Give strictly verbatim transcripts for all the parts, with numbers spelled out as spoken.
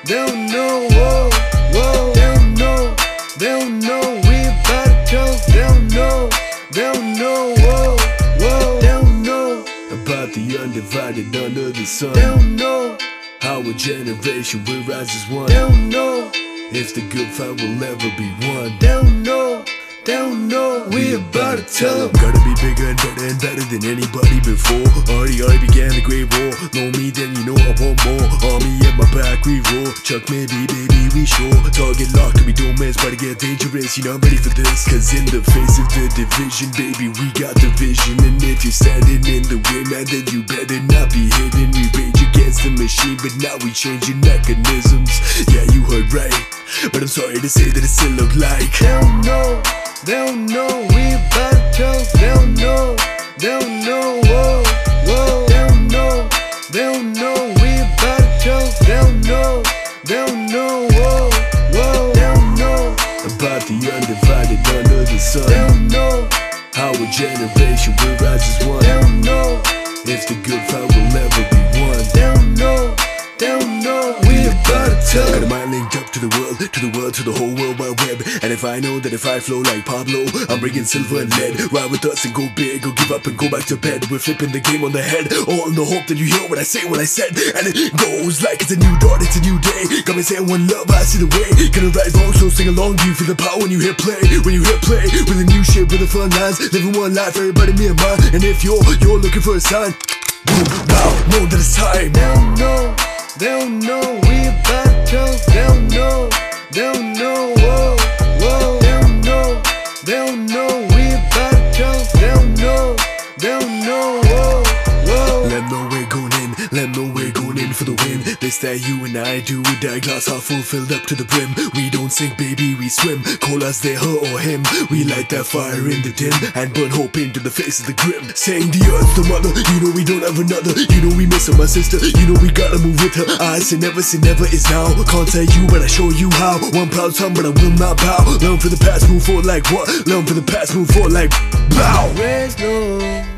they don't know, whoa, whoa. They don't know, they don't know, we about to tell them. They don't know, they don't know, whoa, whoa. They don't know about the undivided under the sun. They don't know how a generation will rise as one. They don't know if the good fight will ever be won. They don't know, they don't know, we about to tell them. Gotta be bigger and better and better than anybody before. Already, already began the great war. Know me, then you know I want more. Army at my back, we roar. Chuck maybe, baby, we sure. Target locked, we don't miss, but to get dangerous. You know I'm ready for this. Cause in the face of the division, baby, we got the vision. And if you're standing in the way, man, then you better not be hidden. We rage against the machine, but now we changing mechanisms. Yeah, you heard right, but I'm sorry to say that it still look like they don't know, they don't know, we about to tell them. They don't know, they don't know, whoa, whoa. They don't know, they don't know, we about to tell them. They don't know, they don't know, whoa, whoa. They don't know about the undivided under the sun. They don't know how a generation will rise as one. They don't know if the good fight will ever be won. They don't know, they don't know, we about to tell them. Got a mind linked up to the world, to the world, to the whole world wide web. And if I know that if I flow like Pablo, I'm bringing silver and lead. Ride with us and go big, or give up and go back to bed. We're flipping the game on the head, all in the hope that you hear what I say, what I said. And it goes like it's a new dawn, it's a new day. Got me saying one love, I see the way. Gonna ride wrong, so sing along. Do you feel the power when you hear play? When you hear play, with a new shit, with the fun lines. Living one life, everybody me and mine. And if you're, you're looking for a sign, boom, now, know that it's time. They don't know, they don't know, we about to tell them. They don't know, they don't know, whoa, whoa. They don't know, they don't know, we about to tell them. They don't know, they don't know, whoa, whoa. Let them know we're going in, let them know we're going in for the win. This that you and I do with that glass half full filled up to the brim. We don't sink, baby, we swim. Call us they, her or him. We light that fire in the dim and burn hope into the face of the grim. Saying the earth's the mother, you know we don't have another. You know we miss her, my sister, you know we gotta move with her. I say never, say never is now. Can't tell you, but I show you how. One proud son, but I will not bow. Learn for the past, move forward like what? Learn for the past, move forward like bow. Raise no,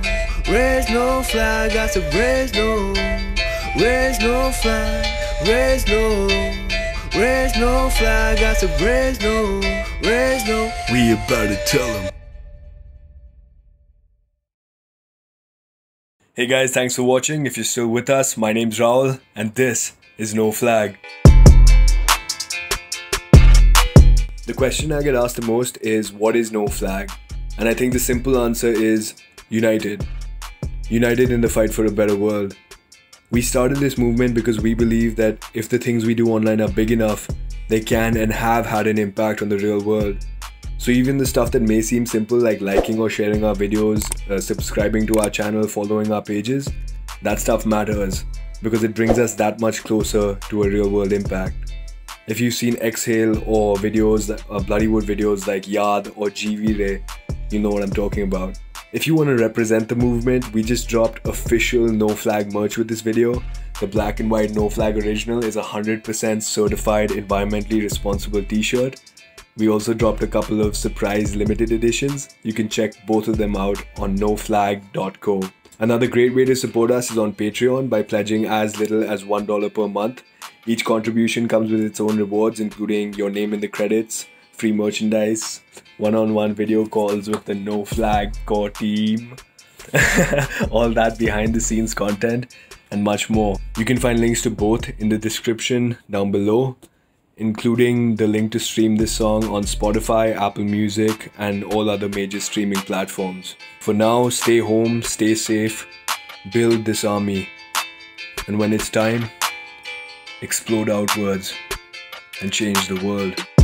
raise no flag. I said raise no, raise no flag. Raise no, raise no flag. I said raise no, raise no. We about to tell them. Hey guys, thanks for watching. If you're still with us, my name's Raoul and this is No Flag. The question I get asked the most is, what is No Flag? And I think the simple answer is united. United in the fight for a better world. We started this movement because we believe that if the things we do online are big enough, they can and have had an impact on the real world. So even the stuff that may seem simple, like liking or sharing our videos, uh, subscribing to our channel, following our pages, that stuff matters because it brings us that much closer to a real world impact. If you've seen Exhale or videos, uh, Bloodywood videos like Yaad or Jaiveer, you know what I'm talking about. If you want to represent the movement, we just dropped official No Flag merch with this video. The black and white No Flag original is a one hundred percent certified environmentally responsible t-shirt. We also dropped a couple of surprise limited editions. You can check both of them out on no flag dot co. Another great way to support us is on Patreon by pledging as little as one dollar per month. Each contribution comes with its own rewards, including your name in the credits, free merchandise, one-on-one video calls with the No Flag core team, all that behind the scenes content, and much more. You can find links to both in the description down below, including the link to stream this song on Spotify, Apple Music, and all other major streaming platforms. For now, stay home, stay safe, build this army, and when it's time, explode outwards and change the world.